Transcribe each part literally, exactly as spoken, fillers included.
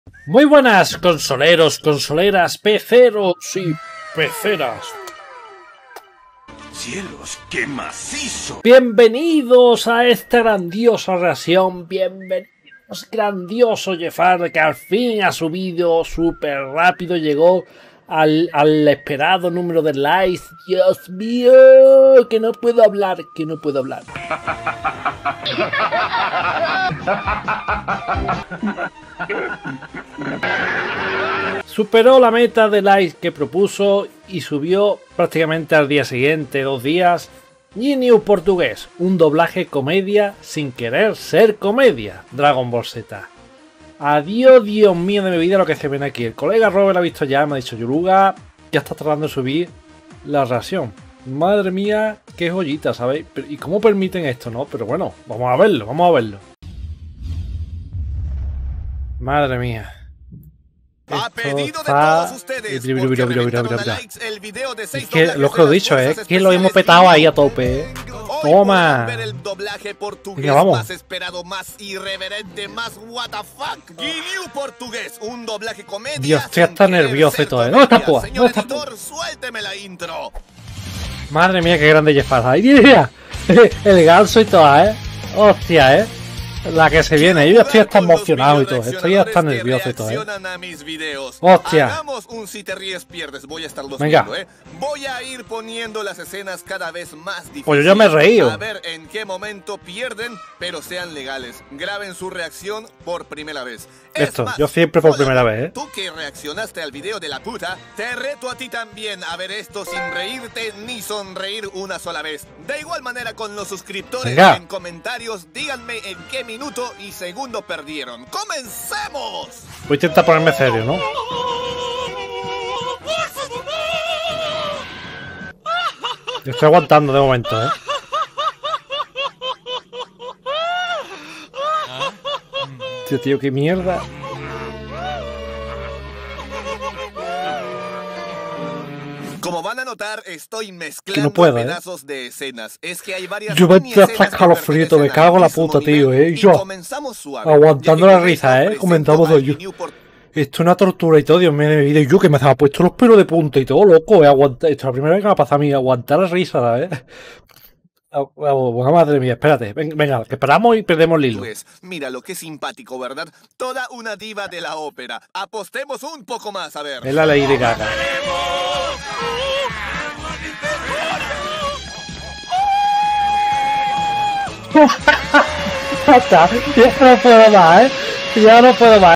Muy buenas, consoleros, consoleras, peceros y peceras. ¡Cielos, qué macizo! Bienvenidos a esta grandiosa reacción. Bienvenidos, grandioso Jefar, que al fin ha subido súper rápido. Llegó al, al esperado número de likes. Dios mío, que no puedo hablar, que no puedo hablar. Superó la meta de likes que propuso y subió prácticamente al día siguiente, dos días, GNU Portugués, un doblaje comedia sin querer ser comedia, Dragon Ball Z. Adiós, Dios mío de mi vida, lo que se ven aquí. El colega Robert ha visto ya, me ha dicho, Yoruga, ya está tratando de subir la reacción. Madre mía, qué joyita, ¿sabéis? ¿Y cómo permiten esto, no? Pero bueno, vamos a verlo, vamos a verlo. Madre mía. A pedido de todos ustedes, porque reventaron a likes el video de seis es que lo que os he dicho es que lo hemos petado ahí a tope, ¿eh? Toma. Ver el doblaje portugués Venga, vamos. más esperado, más irreverente, más what the fuck. GNU Portugués, un doblaje comedia. Dios, estoy hasta nervioso y todo, ¿eh? ¿Dónde está Pua? Señor editor, suélteme la intro. Madre mía, qué grande Jefar. ¡Ay, mira! El ganso y todo, ¿eh? Hostia, ¿eh? La que se viene, yo ya estoy hasta emocionado y todo, estoy hasta nervioso y todo, ¿eh? Hostia. Hagamos un si te ríes pierdes, voy a estarlos Venga. viendo, ¿eh? Voy a ir poniendo las escenas cada vez más difíciles. Pues yo ya me he reído. A ver en qué momento pierden, pero sean legales. Graben su reacción por primera vez. Es Esto, más, yo siempre por hola, primera vez, ¿eh? Tú que reaccionaste al video de la puta, te reto a ti también a ver esto sin reírte ni sonreír una sola vez. De igual manera con los suscriptores, Venga. en comentarios, díganme en qué minuto y segundo perdieron. ¡Comencemos! Voy a intentar ponerme serio, ¿no? Yo estoy aguantando de momento, ¿eh? Tío, tío, qué mierda. Como van a notar, estoy Que mezclando no puedo, ¿eh? pedazos de escenas. Es que hay varias Yo me mini estoy hasta escenas que escalofrío, me pertenecen cago en la al mismo puta, nivel tío, ¿eh? y Yo, comenzamos suave. aguantando Ya la que risa, esto ¿eh? presento Comentamos a yo. GNU Portugués. Esto es una tortura y todo, Dios mío de mi vida. Y yo que me ha puesto los pelos de punta y todo, loco, ¿eh? Aguantar. Esto es la primera vez que me ha pasado a mí, aguantar la risa, ¿sabes? Bueno, madre mía, espérate. Venga, que paramos y perdemos el hilo. Pues, mira lo que simpático, ¿verdad? Toda una diva de la ópera. Apostemos un poco más, a ver. Es la Lady Gaga. Ya está, ya no puedo más, ¿eh? Ya no puedo más.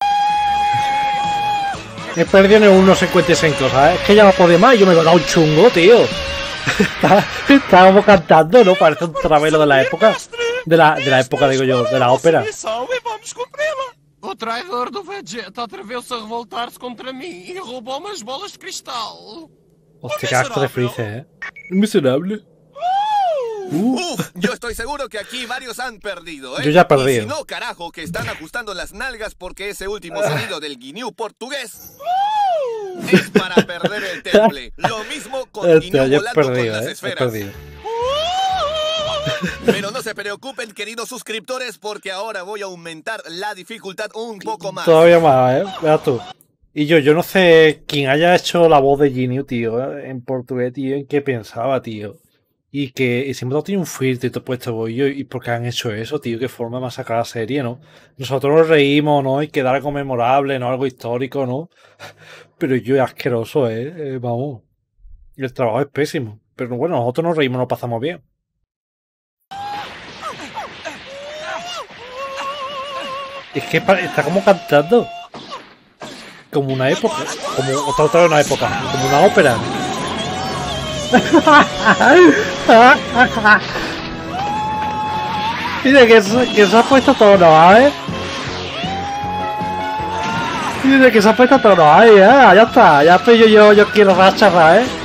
He perdido en el uno cincuenta y cinco, ¿sabes? Es que ya no puedo más y yo me he dado un chungo, tío. Está- Estábamos cantando, ¿no? Parece un travelo de la época. De la, de la época, digo yo, de la ópera. O traidor do Vegeta atreveu-se a revoltar-se contra mim e roubou-me as bolas de cristal. Hostia, qué asco de Freezer, ¿eh? Miserable. Uf, yo estoy seguro que aquí varios han perdido, ¿eh? Yo ya he perdido. Y si no, carajo, que están ajustando las nalgas porque ese último sonido del GNU Portugués es para perder el temple. Lo mismo con Hostia, GNU yo he volando perdido, con las ¿eh? He esferas. perdido. Pero no se preocupen, queridos suscriptores, porque ahora voy a aumentar la dificultad un poco más. Todavía más, ¿eh? Veas tú. Y yo, yo no sé quién haya hecho la voz de GNU, tío, ¿eh? En portugués, tío, en qué pensaba, tío. Y que y siempre tiene un filtro y todo puesto, voy yo. ¿Y por qué han hecho eso, tío? Qué forma de masacrar la serie, ¿no? Nosotros nos reímos, ¿no? Y quedar algo memorable, ¿no? Algo histórico, ¿no? Pero yo, es asqueroso, ¿eh? Eh, Vamos. El trabajo es pésimo. Pero bueno, nosotros nos reímos, nos pasamos bien. Es que pa- está como cantando. Como una época. Como otra, otra vez una época. Como una ópera. Mira que se, que se ha puesto todo, ¿eh? Mira que se ha puesto todo, ahí, ¿eh? Ya está. Ya pillo yo, yo quiero racharra, ¿eh?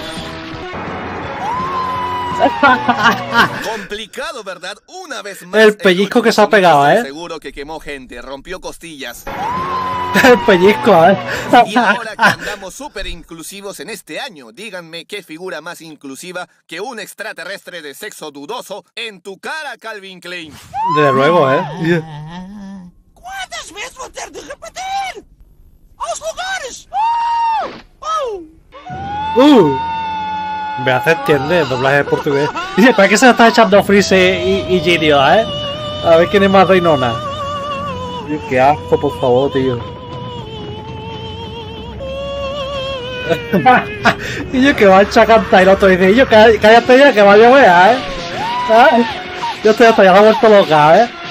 Complicado, ¿verdad? Una vez más. El pellizco que se ha pegado, estoy ¿eh? Seguro que quemó gente, rompió costillas. El pellizco, ¿eh? Y ahora que andamos súper inclusivos en este año, díganme qué figura más inclusiva que un extraterrestre de sexo dudoso en tu cara, Calvin Klein. Desde luego, ¿eh? ¿Cuántas veces vou ter de repetir? Uh. Me hace entender el doblaje portugués. Dice, ¿para qué se está echando Freezer y, y Ginyu, eh? A ver quién es más reinona. Dios, qué asco, por favor, tío. Y yo que va a echar a cantar y el otro dice, y yo cállate ya que va a llover, eh. ¿Ah? Yo estoy hasta ya la vuelto loca, eh.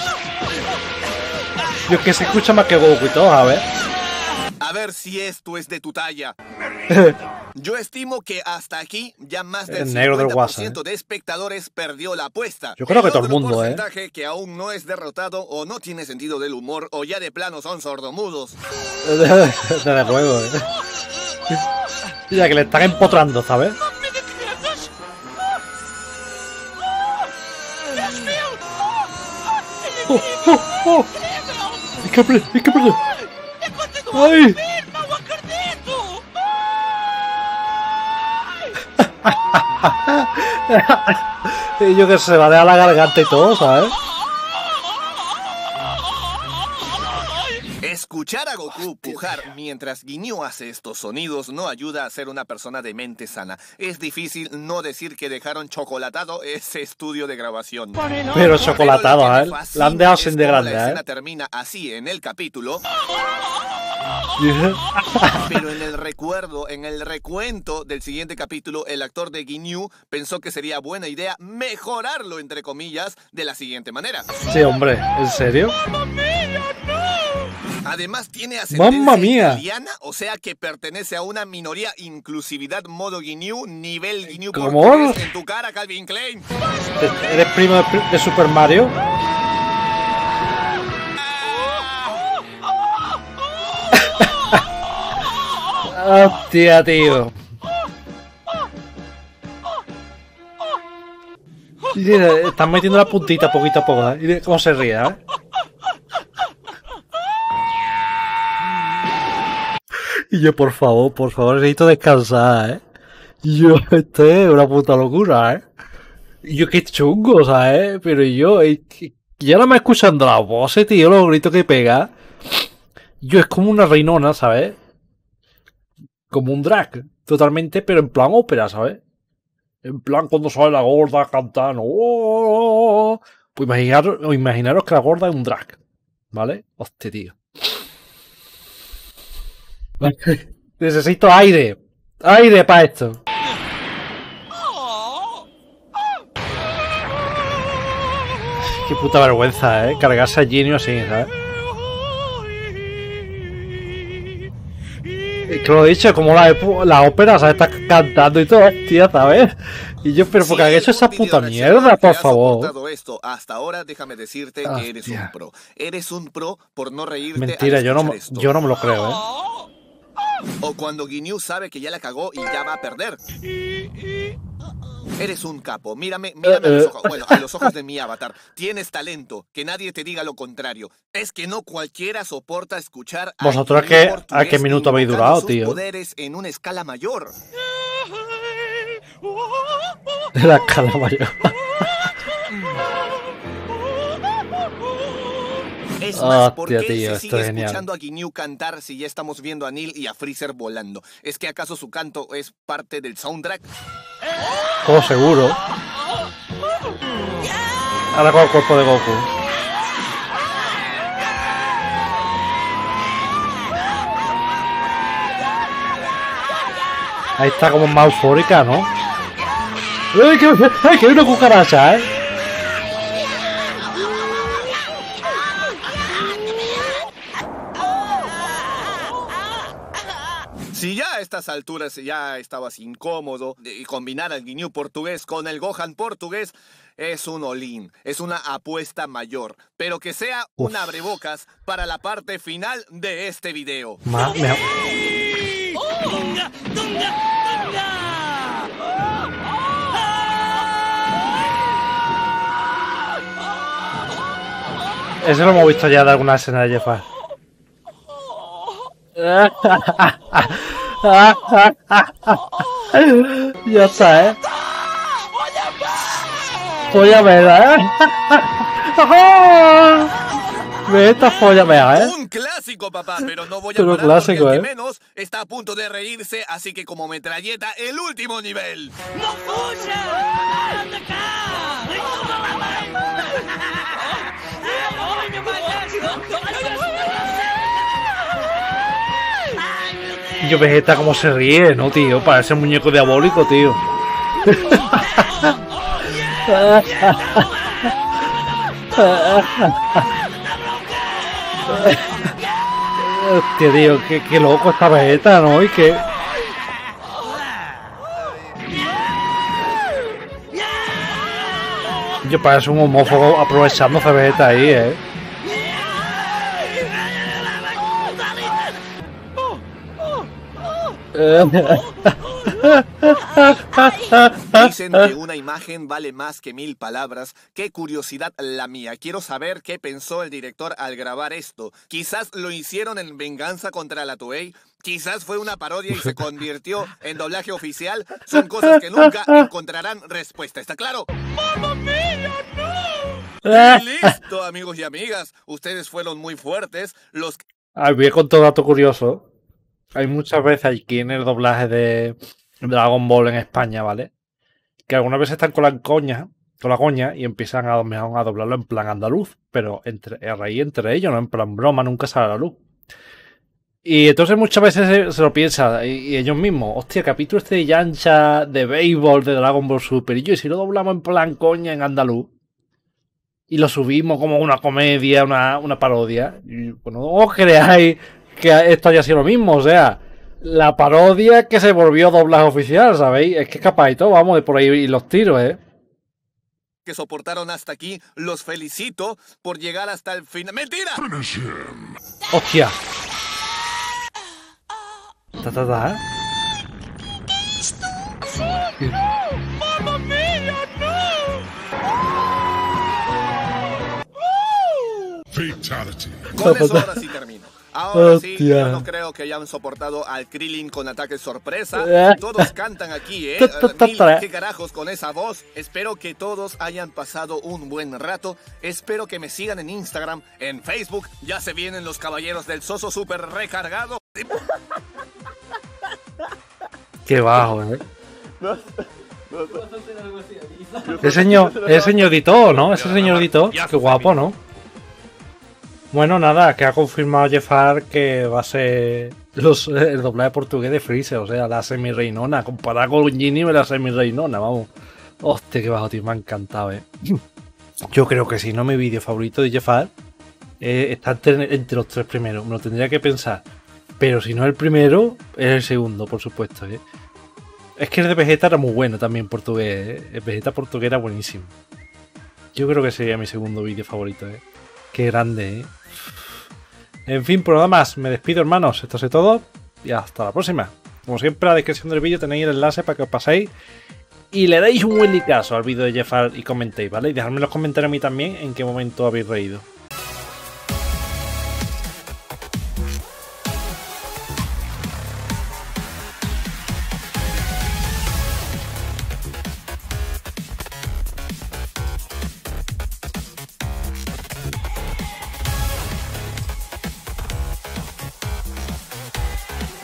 Dios, que se escucha más que Goku y todo, a ver. A ver si esto es de tu talla. Yo estimo que hasta aquí ya más del el negro del cincuenta por ciento WhatsApp, ¿eh? de espectadores perdió la apuesta. Yo creo que el todo el otro mundo, ¿eh? porcentaje que aún no es derrotado o no tiene sentido del humor o ya de plano son sordomudos. Desde luego, eh. Ya que le están empotrando, ¿sabes? Oh, oh, oh. Es que, es que, ¡ay! Y yo que se va a dejar la garganta y todo, ¿sabes? Escuchar a Goku pujar mientras Ginyu hace estos sonidos no ayuda a ser una persona de mente sana. Es difícil no decir que dejaron chocolatado ese estudio de grabación. Pero chocolatado, ¿eh? La han dejado sin de grande, ¿eh? La escena ¿eh? termina así en el capítulo. Pero en el recuerdo, en el recuento del siguiente capítulo, el actor de Ginyu pensó que sería buena idea mejorarlo, entre comillas, de la siguiente manera. Sí, hombre, ¿en serio? Además tiene ascendencia ¡Mamma mía! italiana, o sea que pertenece a una minoría inclusividad modo Ginyu, nivel Ginyu ¿Cómo? portugués en tu cara, Calvin Klein. ¿Eres primo de, de Super Mario? Hostia, tío. Están metiendo la puntita poquito a poco, ¿eh? Y cómo se ríe, ¿eh? Y yo, por favor, por favor, necesito descansar, ¿eh? Y yo, esto es una puta locura, ¿eh? Y yo, qué chungo, ¿sabes? Pero yo, es que, ya no me escuchando las voces, tío, los gritos que pega. Yo, es como una reinona, ¿sabes? Como un drag, totalmente, pero en plan ópera, ¿sabes? En plan cuando sale la gorda cantando. ¡Oh! Pues imaginaros, imaginaros que la gorda es un drag, ¿vale? Hostia, tío. Necesito aire. Aire para esto. Qué puta vergüenza, ¿eh? Cargarse a Ginyu así, ¿sabes? Que lo he dicho, como la, la ópera, ¿sabes? Está cantando y todo, hostia, ¿sabes? Y yo, pero porque han hecho esa puta mierda, por favor. Esto hasta ahora, déjame decirte Hostia. que eres un pro. Eres un pro por no reírte. Mentira, al yo no, escuchar esto. yo no me lo creo, ¿eh? O cuando Ginyu sabe que ya la cagó y ya va a perder. Eres un capo. Mírame, mírame a los ojos. Bueno, a los ojos de mi avatar. Tienes talento. Que nadie te diga lo contrario. Es que no cualquiera soporta escuchar a ¿Vosotros Ginyu qué- portugués a qué minuto habéis invocando durado, sus tío? poderes en una escala mayor. La escala mayor. Es más, ¿por Hostia, qué tío, se esto sigue es genial. escuchando a Ginyu cantar si ya estamos viendo a Neil y a Freezer volando? ¿Es que acaso su canto es parte del soundtrack? Como seguro. Ahora con el cuerpo de Goku. Ahí está como más eufórica, ¿no? ¡Ay, que, ay, que hay una cucaracha, eh! Si ya a estas alturas ya estabas incómodo y combinar al Ginyu portugués con el Gohan portugués es un all-in, es una apuesta mayor, pero que sea Uf. un abrebocas para la parte final de este video. Ma- me ha- Ese lo hemos visto ya de alguna escena de Jeffa. Ya está, ¿eh? Polla mea, ¿eh? Ve esta polla mea, ¿eh? Un clásico. clásico, papá, pero no voy a Pero parar clásico, porque el ¿eh? que menos está a punto de reírse, así que como metralleta, el último nivel. ¡No fuja! ¡Anda cá! Yo Vegeta como se ríe, ¿no, tío? Parece un muñeco diabólico, tío. Hostia, tío, qué, qué loco está Vegeta, ¿no? Y que... Yo parece un homófobo aprovechándose Vegeta ahí, ¿eh? Dicen que una imagen vale más que mil palabras. Qué curiosidad la mía. Quiero saber qué pensó el director al grabar esto. Quizás lo hicieron en venganza contra la Toei. Quizás fue una parodia y se convirtió en doblaje oficial. Son cosas que nunca encontrarán respuesta. ¿Está claro? ¡Mamma mía, no! Y listo, amigos y amigas. Ustedes fueron muy fuertes. Los que... Ah, voy a contar un dato curioso. Hay muchas veces aquí en el doblaje de Dragon Ball en España, ¿vale? Que algunas veces están con la coña, con la coña y empiezan a, a doblarlo en plan andaluz, pero entre, a raíz entre ellos, no en plan broma, nunca sale a la luz. Y entonces muchas veces se, se lo piensan y, y ellos mismos, hostia, capítulo este de Yancha, de béisbol, de Dragon Ball Super, y yo, y si lo doblamos en plan coña en andaluz y lo subimos como una comedia, una, una parodia, y bueno, no os creáis que esto haya sido lo mismo, o sea, la parodia que se volvió doblaje oficial, ¿sabéis? Es que es capaz y todo, vamos, de por ahí y los tiros, ¿eh? que soportaron hasta aquí, los felicito por llegar hasta el final. ¡Mentira! ¡Hostia! Ta, ta, ta. ¡Mamma mía, Fatality. Con eso ahora sí termino. Ahora sí, Hostia. yo no creo que hayan soportado al Krillin con ataque sorpresa. Todos cantan aquí, ¿eh? Mil, ¿qué carajos con esa voz? Espero que todos hayan pasado un buen rato. Espero que me sigan en Instagram, en Facebook. Ya se vienen los caballeros del Soso super recargado. Qué bajo, ¿eh? Ese señor, ese señorito, ¿no? Ese señorito, qué guapo, ¿no? Bueno, nada, que ha confirmado Jeffar que va a ser los, el doblaje portugués de Freezer, o sea, la semi-reinona, comparada con Ginny, la semi-reinona, vamos. Hostia, qué bajo, tío, me ha encantado, ¿eh? Yo creo que si no, mi vídeo favorito de Jeffar eh, está entre, entre los tres primeros, me lo tendría que pensar. Pero si no es el primero, es el segundo, por supuesto, ¿eh? Es que el de Vegeta era muy bueno también portugués, ¿eh? El Vegeta portugués era buenísimo. Yo creo que sería mi segundo vídeo favorito, ¿eh? Qué grande, ¿eh? En fin, por nada más, me despido, hermanos. Esto es todo y hasta la próxima. Como siempre, en la descripción del vídeo tenéis el enlace para que os paséis y le deis un buen likeazo al vídeo de Jeffar y comentéis, ¿vale? Y dejadme en los comentarios a mí también en qué momento habéis reído.